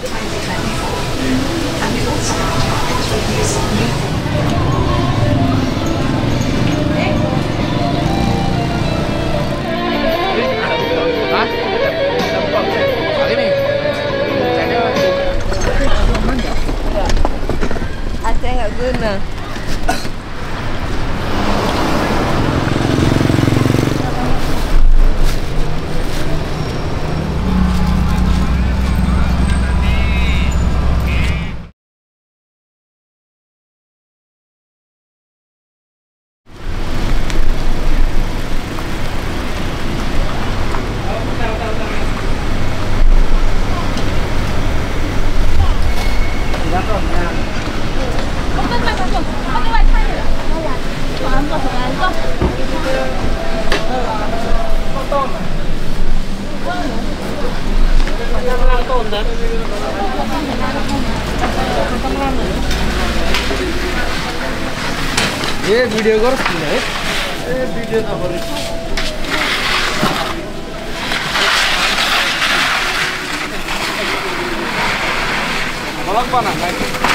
And we've also got targets with use of Ada nggak guna? ये video कर है ये वीडियो ना कर ब्लॉग बना है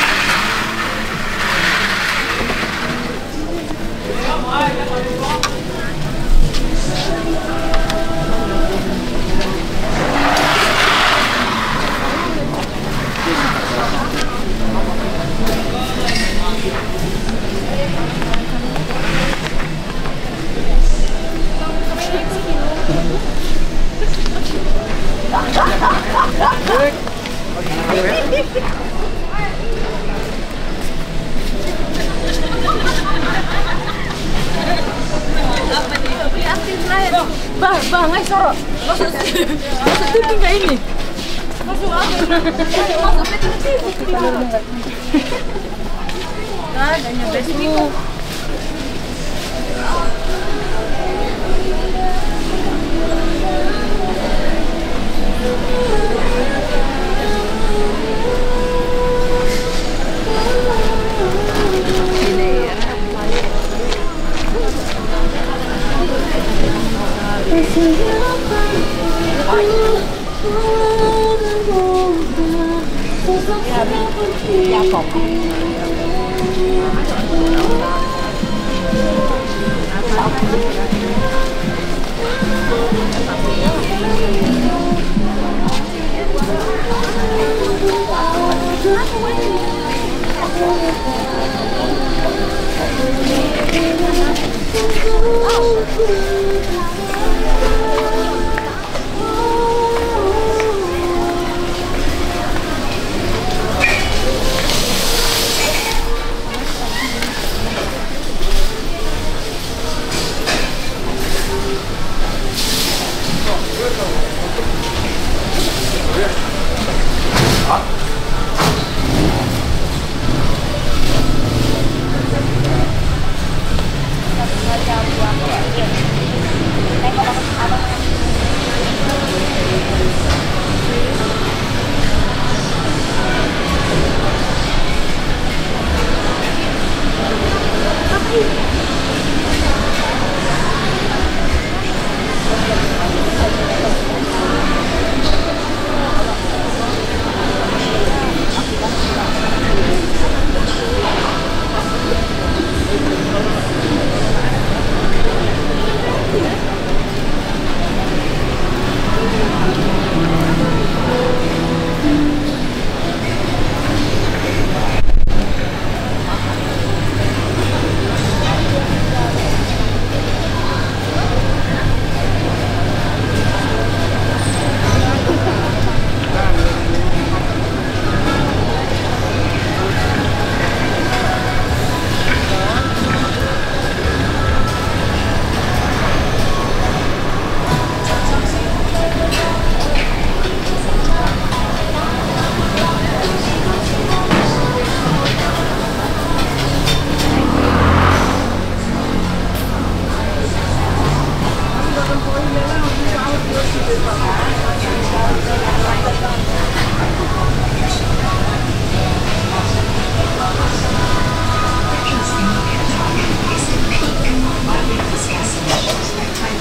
Bang, ayo soro. Masuk TV nggak ini? Masuk apa? Masuk TV. Nah, ada nyampe sini. Ya, kopi.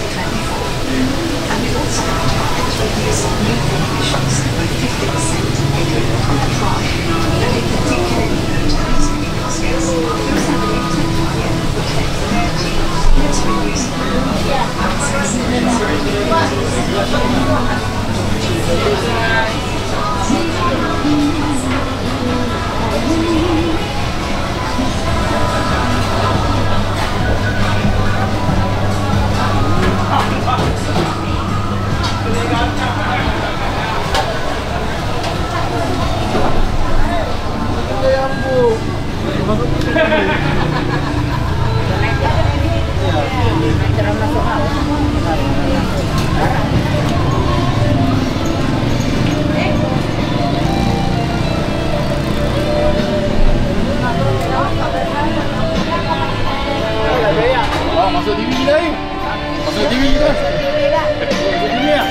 And we've also got targets with use of nuclear emissions by 50%. Oh, masuk TV kita ni. Masuk TV kita. Masuk TV ya.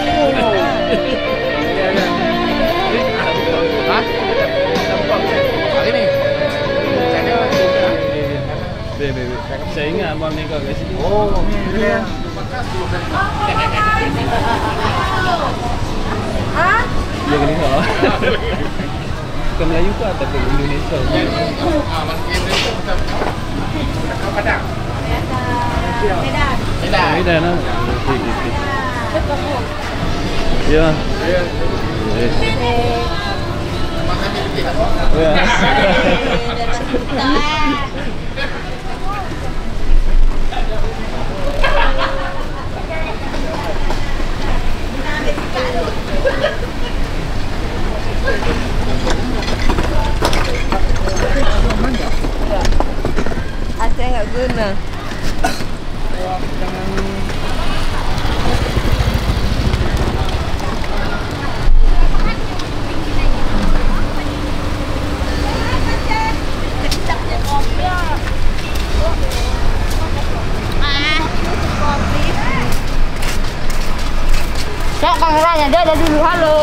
Hah? Hari ni. Saya ingat abang ni kat sini. Oh, dia. Hah? Dia kena tahu. Bukan Melayu ke ataupun Indonesia? Masuk Indonesia macam Padang. Medan. Medan lah. Ya. Ya. Saya nggak guna. Cak, kameranya dia ada dulu, halo.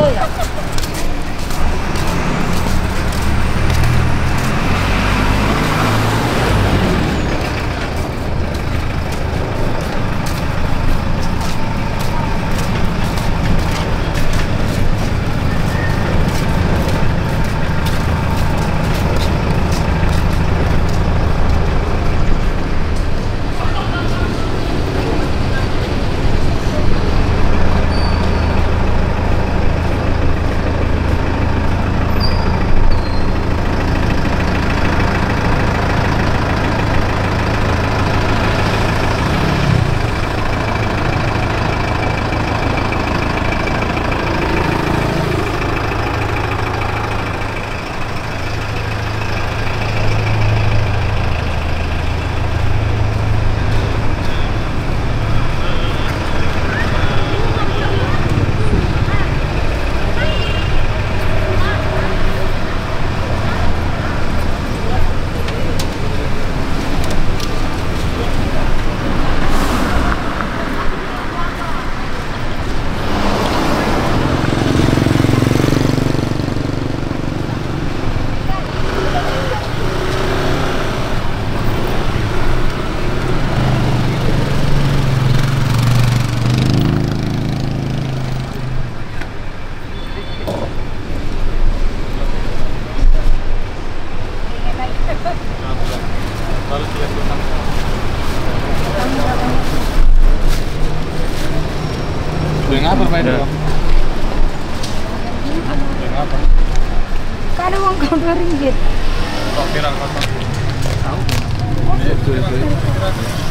Dengan apa main dong? Dengan apa? Kan ada uang kau RM2. Kok viral kosong? Tahu. Itu.